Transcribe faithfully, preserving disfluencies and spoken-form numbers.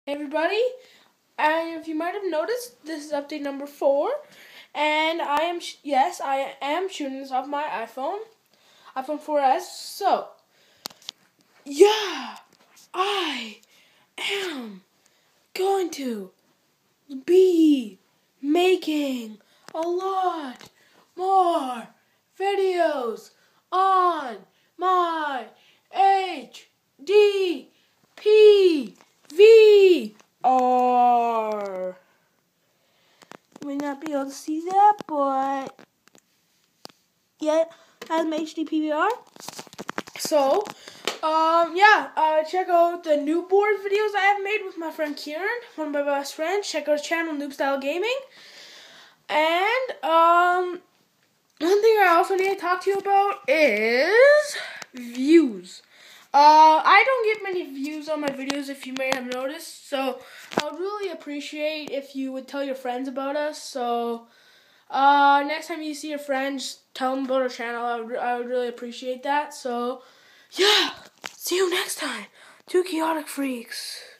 Hey everybody, and if you might have noticed, this is update number four, and I am, sh yes, I am shooting this off my iPhone, iPhone four S, so, yeah, I am going to be making a lot more videos on my H D P V R. You may not be able to see that, but yeah, I have my H D P V R. So, um, yeah, uh, check out the new board videos I have made with my friend Kieran, one of my best friends. Check out his channel, Noob Style Gaming. And, um, one thing I also need to talk to you about is views. Uh, I don't get many views on my videos, if you may have noticed, so I would really appreciate if you would tell your friends about us. So, uh, next time you see your friends, tell them about our channel. I would, I would really appreciate that. So, yeah, see you next time. Two Chaotic Freaks.